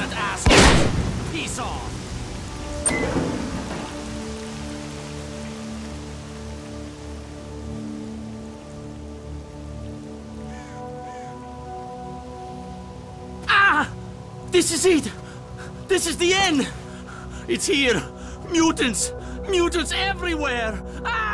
mutant assholes! Peace off! Ah! This is it! This is the end! It's here! Mutants! Mutants everywhere! Ah!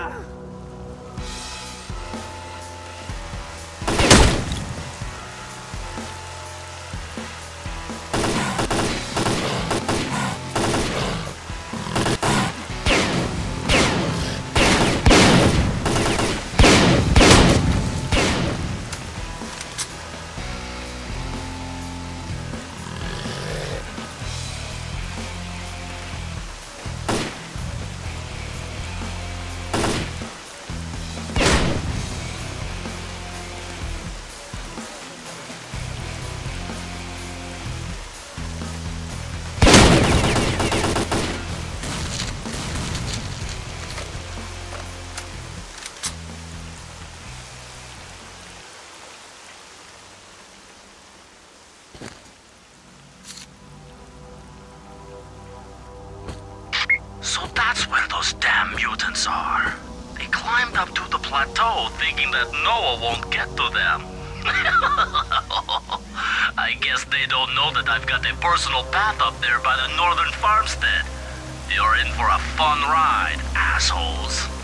So that's where those damn mutants are. They climbed up to the plateau thinking that Noah won't get to them. I guess they don't know that I've got a personal path up there by the northern farmstead. You're in for a fun ride, assholes.